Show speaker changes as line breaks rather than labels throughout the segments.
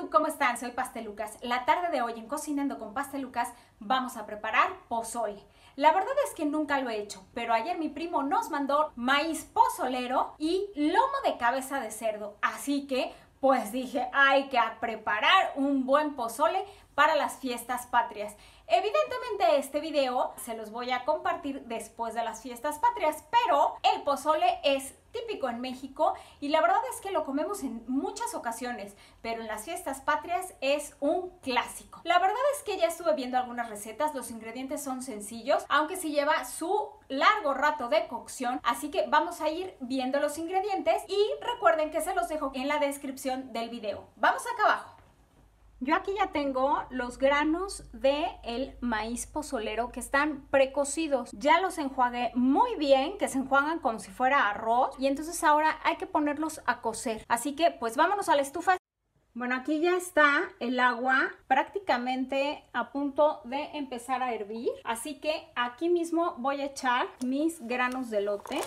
YouTube, ¿cómo están? Soy Pastelucas. La tarde de hoy en Cocinando con Pastelucas vamos a preparar pozole. La verdad es que nunca lo he hecho, pero ayer mi primo nos mandó maíz pozolero y lomo de cabeza de cerdo. Así que pues dije, hay que preparar un buen pozole para las fiestas patrias. Evidentemente este video se los voy a compartir después de las fiestas patrias, pero el pozole es típico en México y la verdad es que lo comemos en muchas ocasiones, pero en las fiestas patrias es un clásico. La verdad es que ya estuve viendo algunas recetas, los ingredientes son sencillos, aunque sí lleva su largo rato de cocción, así que vamos a ir viendo los ingredientes y recuerden que se los dejo en la descripción del video. Vamos acá abajo. Yo aquí ya tengo los granos del maíz pozolero que están precocidos. Ya los enjuagué muy bien, que se enjuagan como si fuera arroz. Y entonces ahora hay que ponerlos a cocer. Así que pues vámonos a la estufa. Bueno, aquí ya está el agua prácticamente a punto de empezar a hervir. Así que aquí mismo voy a echar mis granos de elote.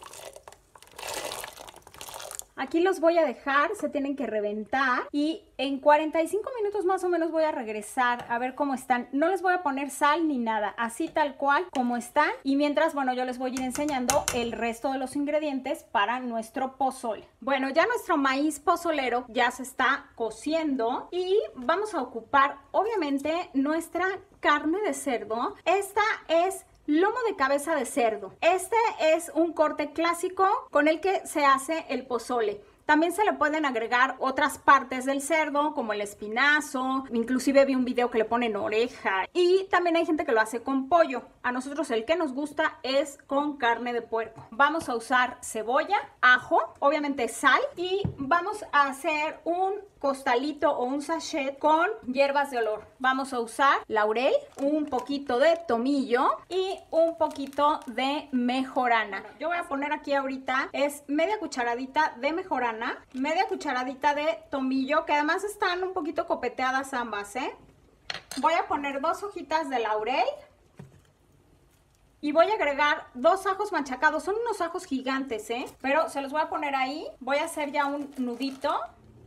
Aquí los voy a dejar, se tienen que reventar y en 45 minutos más o menos voy a regresar a ver cómo están. No les voy a poner sal ni nada, así tal cual como están. Y mientras, bueno, yo les voy a ir enseñando el resto de los ingredientes para nuestro pozole. Bueno, ya nuestro maíz pozolero ya se está cociendo y vamos a ocupar, obviamente, nuestra carne de cerdo. Esta es lomo de cabeza de cerdo. Este es un corte clásico con el que se hace el pozole. También se le pueden agregar otras partes del cerdo, como el espinazo. Inclusive vi un video que le ponen oreja. Y también hay gente que lo hace con pollo. A nosotros el que nos gusta es con carne de puerco. Vamos a usar cebolla, ajo, obviamente sal. Y vamos a hacer un costalito o un sachet con hierbas de olor. Vamos a usar laurel, un poquito de tomillo y un poquito de mejorana. Yo voy a poner aquí ahorita es media cucharadita de mejorana, media cucharadita de tomillo, que además están un poquito copeteadas ambas, ¿eh? Voy a poner 2 hojitas de laurel. Y voy a agregar 2 ajos machacados. Son unos ajos gigantes, ¿eh? Pero se los voy a poner ahí. Voy a hacer ya un nudito.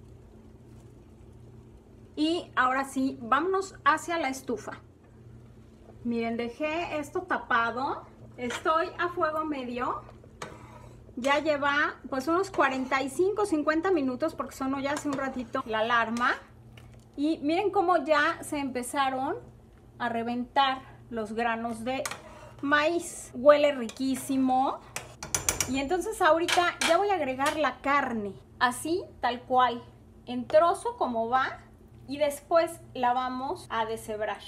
Y ahora sí, vámonos hacia la estufa. Miren, dejé esto tapado. Estoy a fuego medio. Ya lleva pues unos 45-50 minutos porque sonó ya hace un ratito la alarma. Y miren cómo ya se empezaron a reventar los granos de maíz. Huele riquísimo. Y entonces ahorita ya voy a agregar la carne. Así, tal cual. En trozo como va. Y después la vamos a deshebrar.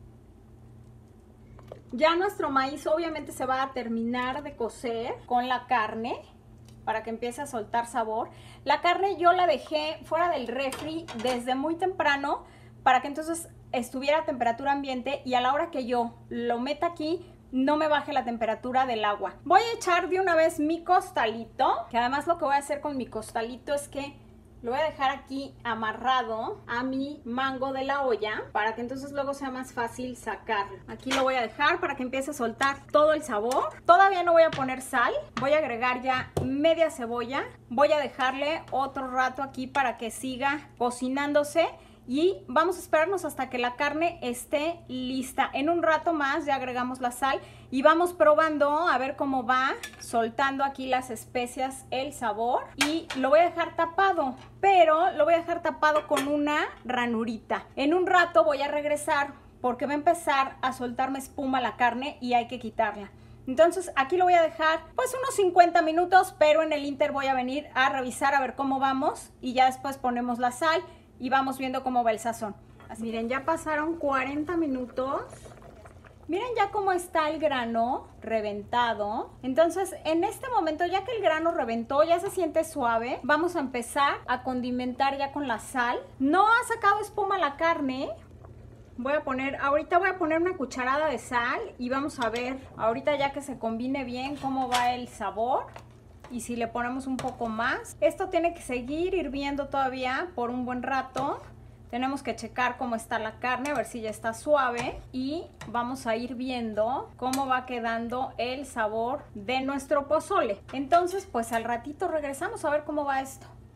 Ya nuestro maíz obviamente se va a terminar de cocer con la carne para que empiece a soltar sabor. La carne yo la dejé fuera del refri desde muy temprano para que entonces estuviera a temperatura ambiente y a la hora que yo lo meta aquí no me baje la temperatura del agua. Voy a echar de una vez mi costalito, que además lo que voy a hacer con mi costalito es que lo voy a dejar aquí amarrado a mi mango de la olla para que entonces luego sea más fácil sacarlo. Aquí lo voy a dejar para que empiece a soltar todo el sabor. Todavía no voy a poner sal. Voy a agregar ya media cebolla. Voy a dejarle otro rato aquí para que siga cocinándose. Y vamos a esperarnos hasta que la carne esté lista. En un rato más ya agregamos la sal y vamos probando a ver cómo va soltando aquí las especias, el sabor. Y lo voy a dejar tapado, pero lo voy a dejar tapado con una ranurita. En un rato voy a regresar porque va a empezar a soltarme espuma la carne y hay que quitarla. Entonces aquí lo voy a dejar pues unos 50 minutos, pero en el inter voy a venir a revisar a ver cómo vamos y ya después ponemos la sal y vamos viendo cómo va el sazón. Así, miren, ya pasaron 40 minutos. Miren ya cómo está el grano reventado. Entonces, en este momento, ya que el grano reventó, ya se siente suave, vamos a empezar a condimentar ya con la sal. No ha sacado espuma la carne. Ahorita voy a poner una cucharada de sal y vamos a ver, ahorita ya que se combine bien, cómo va el sabor. Y si le ponemos un poco más, esto tiene que seguir hirviendo todavía por un buen rato. Tenemos que checar cómo está la carne, a ver si ya está suave. Y vamos a ir viendo cómo va quedando el sabor de nuestro pozole. Entonces, pues al ratito regresamos a ver cómo va esto.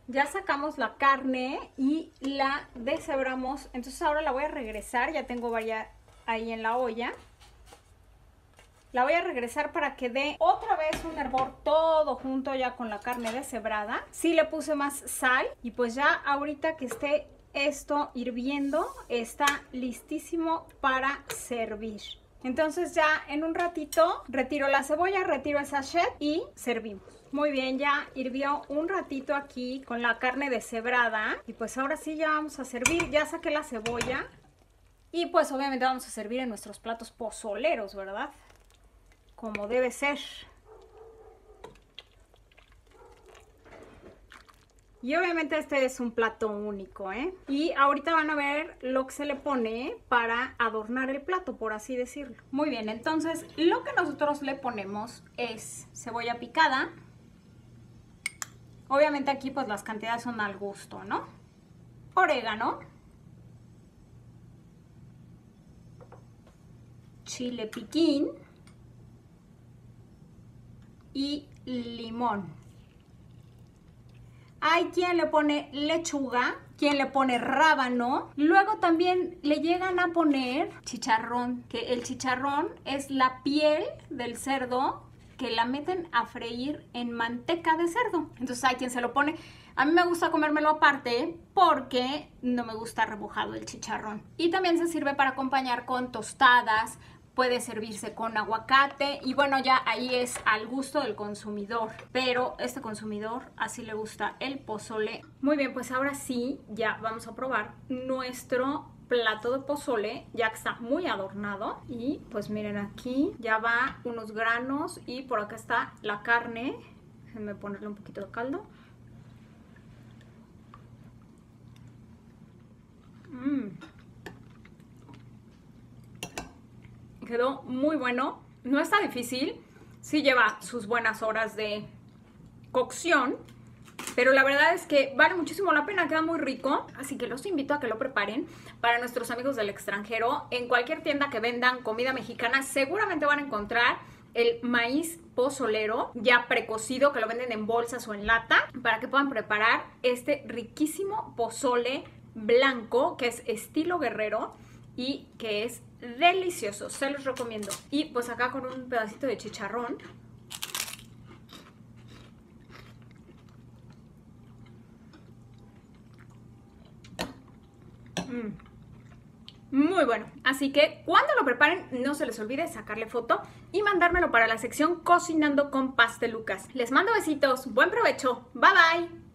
Ya sacamos la carne y la deshebramos. Entonces ahora la voy a regresar. Ya tengo varias ahí en la olla. La voy a regresar para que dé otra vez un hervor todo junto ya con la carne deshebrada. Sí le puse más sal y pues ya ahorita que esté esto hirviendo está listísimo para servir. Entonces ya en un ratito retiro la cebolla, retiro el sachet y servimos. Muy bien, ya hirvió un ratito aquí con la carne deshebrada y pues ahora sí ya vamos a servir. Ya saqué la cebolla y pues obviamente vamos a servir en nuestros platos pozoleros, ¿verdad? Como debe ser. Y obviamente este es un plato único, ¿eh? Y ahorita van a ver lo que se le pone para adornar el plato, por así decirlo. Muy bien, entonces lo que nosotros le ponemos es cebolla picada. Obviamente aquí pues las cantidades son al gusto, ¿no? Orégano. Chile piquín. Y limón. Hay quien le pone lechuga, quien le pone rábano. Luego también le llegan a poner chicharrón, que el chicharrón es la piel del cerdo que la meten a freír en manteca de cerdo. Entonces hay quien se lo pone. A mí me gusta comérmelo aparte porque no me gusta remojado el chicharrón. Y también se sirve para acompañar con tostadas. Puede servirse con aguacate y bueno, ya ahí es al gusto del consumidor. Pero este consumidor así le gusta el pozole. Muy bien, pues ahora sí, ya vamos a probar nuestro plato de pozole, ya que está muy adornado. Y pues miren, aquí ya va unos granos y por acá está la carne. Déjenme ponerle un poquito de caldo. Quedó muy bueno, no está difícil, sí lleva sus buenas horas de cocción, pero la verdad es que vale muchísimo la pena, queda muy rico, así que los invito a que lo preparen para nuestros amigos del extranjero. En cualquier tienda que vendan comida mexicana seguramente van a encontrar el maíz pozolero ya precocido, que lo venden en bolsas o en lata, para que puedan preparar este riquísimo pozole blanco que es estilo guerrero y que es delicioso, se los recomiendo. Y pues acá con un pedacito de chicharrón. Muy bueno, así que cuando lo preparen no se les olvide sacarle foto y mandármelo para la sección Cocinando con Pastelucas. Les mando besitos, buen provecho, bye bye.